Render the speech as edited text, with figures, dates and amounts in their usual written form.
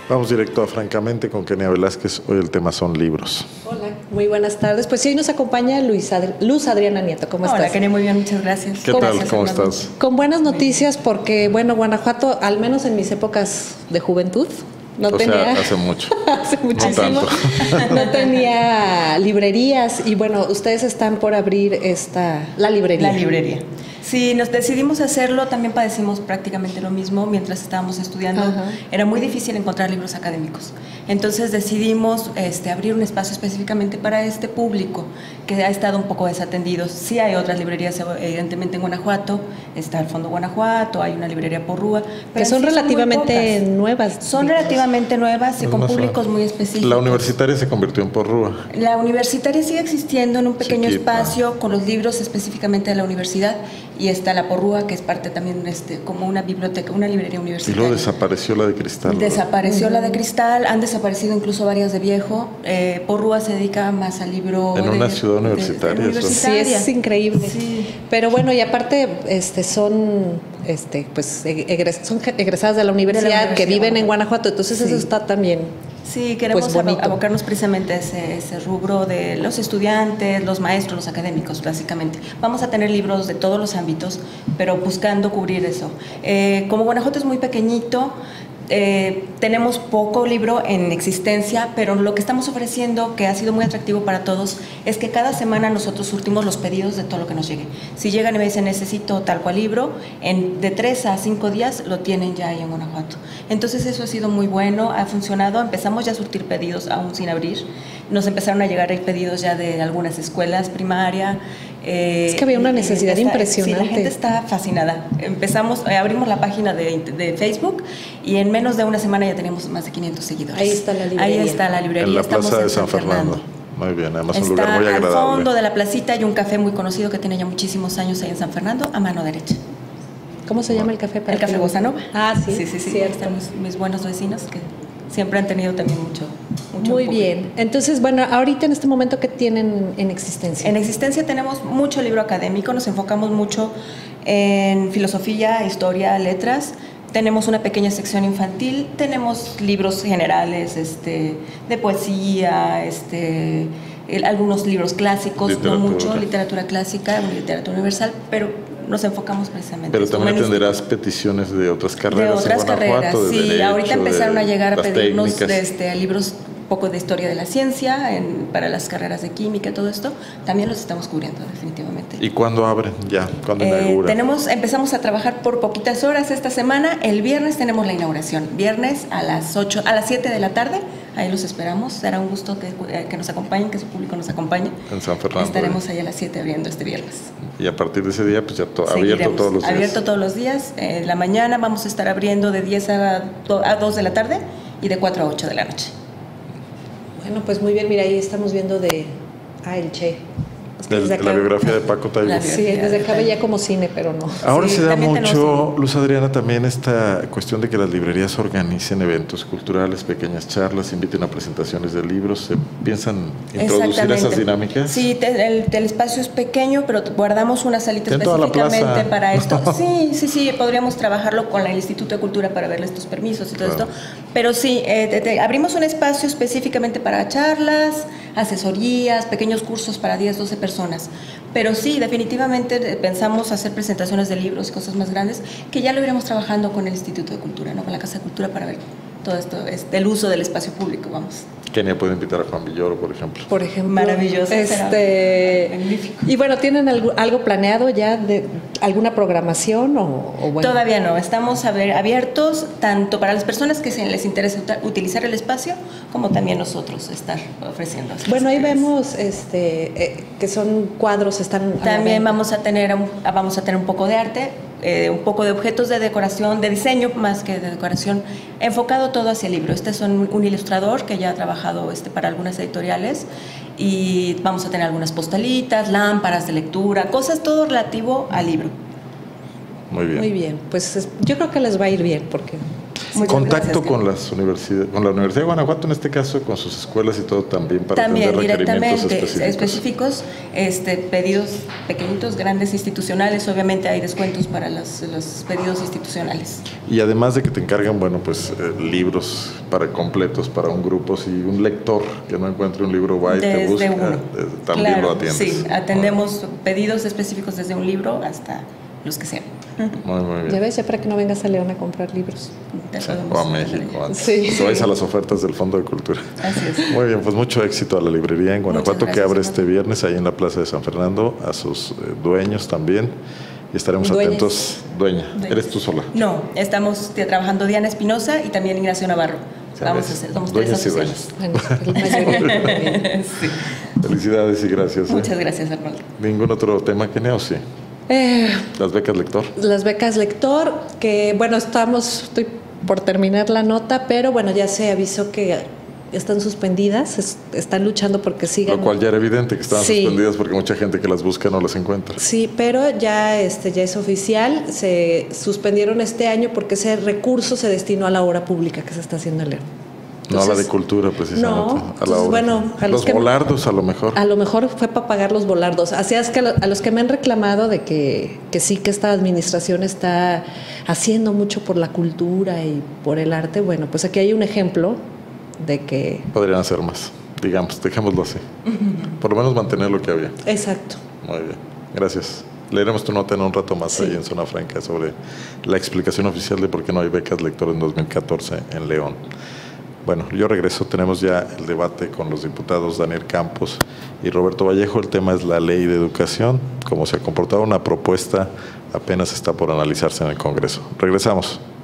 Vamos directo a Francamente con Kenia Velázquez. Hoy el tema son libros. Hola, muy buenas tardes. Pues sí, hoy nos acompaña Luz Adriana Nieto. ¿Cómo estás? Hola, Kenia, muy bien, muchas gracias. ¿Qué tal? ¿Cómo estás? Con buenas noticias porque, bueno, Guanajuato, al menos en mis épocas de juventud, no tenía... hace mucho. Hace muchísimo. No tenía librerías y, bueno, ustedes están por abrir la librería. La librería. Sí, nos decidimos hacerlo, también padecimos prácticamente lo mismo mientras estábamos estudiando. Ajá. Era muy difícil encontrar libros académicos. Entonces decidimos abrir un espacio específicamente para este público que ha estado un poco desatendido. Sí hay otras librerías, evidentemente en Guanajuato, está el Fondo Guanajuato, hay una librería Porrúa. Que son relativamente nuevas. Son relativamente nuevas y con públicos muy específicos. La universitaria se convirtió en Porrúa. La universitaria sigue existiendo en un pequeño espacio con los libros específicamente de la universidad. Y está la Porrúa, que es parte también como una biblioteca, una librería universitaria. Y luego desapareció la de Cristal. Desapareció la de Cristal, han desaparecido incluso varias de Viejo. Porrúa se dedica más al libro... En una ciudad universitaria. Sí, es increíble. Sí. Pero bueno, y aparte son egresadas de la universidad que viven en Guanajuato, entonces eso está también... Sí, queremos abocarnos precisamente a ese rubro de los estudiantes, los maestros, los académicos, básicamente. Vamos a tener libros de todos los ámbitos, pero buscando cubrir eso. Como Guanajuato es muy pequeñito, tenemos poco libro en existencia, pero lo que estamos ofreciendo, que ha sido muy atractivo para todos, es que cada semana nosotros surtimos los pedidos de todo lo que nos llegue. Si llegan y me dicen necesito tal cual libro, de 3 a 5 días lo tienen ya ahí en Guanajuato. Entonces eso ha sido muy bueno, ha funcionado. Empezamos ya a surtir pedidos aún sin abrir. Nos empezaron a llegar pedidos ya de algunas escuelas primaria. Es que había una necesidad impresionante. Sí, la gente está fascinada. Abrimos la página de Facebook y en menos de una semana ya teníamos más de 500 seguidores. Ahí está la librería. Ahí está la librería. En la plaza de San Fernando. Muy bien, además un lugar muy agradable. Al fondo de la placita hay un café muy conocido que tiene ya muchísimos años ahí en San Fernando, a mano derecha. ¿Cómo se llama el café? El Café Bossa Nova. Ah, sí. Sí. Están mis buenos vecinos que siempre han tenido también mucho muy público. Bien. Entonces, bueno, ahorita en este momento, ¿qué tienen en existencia? En existencia tenemos mucho libro académico, nos enfocamos mucho en filosofía, historia, letras. Tenemos una pequeña sección infantil, tenemos libros generales de poesía, algunos libros clásicos, no mucho, literatura clásica, literatura universal, pero nos enfocamos precisamente. Pero también atenderás peticiones de otras carreras. De otras carreras, sí. Derecho, ahorita empezaron a llegar a pedirnos técnicas. Libros poco de historia de la ciencia, para las carreras de química, todo esto, también los estamos cubriendo definitivamente. ¿Y cuándo abren ya? ¿Cuándo inauguran? Empezamos a trabajar por poquitas horas esta semana. El viernes tenemos la inauguración. Viernes a las 7 de la tarde. Ahí los esperamos. Será un gusto que nos acompañen, que su público nos acompañe. En San Fernando. Estaremos ahí a las 7 abriendo este viernes. Y a partir de ese día, pues ya abierto todos los días. Abierto todos los días. En la mañana vamos a estar abriendo de 10 a 2 de la tarde y de 4 a 8 de la noche. Bueno, pues muy bien, mira, ahí estamos viendo el Che. La biografía de Paco Taibo. Sí, desde acá veía como cine, pero no. Ahora se da mucho, Luz Adriana, también esta cuestión de que las librerías organicen eventos culturales, pequeñas charlas, inviten a presentaciones de libros. ¿Se piensan introducir esas dinámicas? Sí, el espacio es pequeño, pero guardamos una salita específicamente para esto. Sí, podríamos trabajarlo con el Instituto de Cultura para verle estos permisos y todo esto. Pero sí, abrimos un espacio específicamente para charlas, asesorías, pequeños cursos para 10, 12 personas. Pero sí, definitivamente pensamos hacer presentaciones de libros y cosas más grandes, que ya lo iremos trabajando con el Instituto de Cultura, ¿no? Con la Casa de Cultura, para ver todo esto, el uso del espacio público, vamos. Kenia puede invitar a Juan Villoro, por ejemplo. Maravilloso. Magnífico. Y bueno, ¿tienen algo planeado ya de alguna programación o bueno? Todavía no. Estamos abiertos tanto para las personas que les interesa utilizar el espacio, como también nosotros estar ofreciendo. Bueno, ahí vemos que son cuadros, también vamos a tener un poco de arte, un poco de objetos de decoración, de diseño más que de decoración, enfocado todo hacia el libro. Este es un ilustrador que ya ha trabajado para algunas editoriales, y vamos a tener algunas postalitas, lámparas de lectura, cosas todo relativo al libro. Muy bien. Muy bien, pues yo creo que les va a ir bien porque Contacto con las universidades, con la Universidad de Guanajuato en este caso, con sus escuelas y todo también para atender requerimientos específicos, pedidos pequeñitos, grandes, institucionales. Obviamente hay descuentos para los pedidos institucionales. Y además de que te encargan, bueno, pues libros completos para un grupo, si un lector que no encuentre un libro va y te busca, también lo atiendes. Sí, atendemos pedidos específicos desde un libro hasta los que sean. Muy bien. Ya ves, ya para que no vengas a León a comprar libros. Sí, o a México. Sí. O vais a las ofertas del Fondo de Cultura. Así es. Muy bien, pues mucho éxito a la librería en Guanajuato, que abre este viernes ahí en la Plaza de San Fernando, a sus dueños también. Y estaremos atentos. Dueña, ¿eres tú sola? No, estamos trabajando Diana Espinosa y también Ignacio Navarro. Vamos a hacer, somos dueñas tres y dueños. Sí. Felicidades y gracias. Muchas gracias, Arnoldo. ¿Ningún otro tema, Kenia, o sí? Las becas lector. Las becas lector, que bueno, estoy por terminar la nota, pero bueno, ya se avisó que están suspendidas, están luchando porque sigan. Lo cual ya era evidente que estaban suspendidas porque mucha gente que las busca no las encuentra. Sí, pero ya es oficial, se suspendieron este año porque ese recurso se destinó a la obra pública que se está haciendo en León. Entonces, no a la de cultura, precisamente. No, a la obra. Bueno, a los volardos, a lo mejor. A lo mejor fue para pagar los volardos. Así es que a los que me han reclamado de que sí, que esta administración está haciendo mucho por la cultura y por el arte, bueno, pues aquí hay un ejemplo de que... Podrían hacer más, digamos, dejémoslo así. Por lo menos mantener lo que había. Exacto. Muy bien, gracias. Leeremos tu nota en un rato más ahí en Zona Franca sobre la explicación oficial de por qué no hay becas lector en 2014 en León. Bueno, yo regreso, tenemos ya el debate con los diputados Daniel Campos y Roberto Vallejo. El tema es la ley de educación. Como se ha comportado una propuesta, apenas está por analizarse en el Congreso. Regresamos.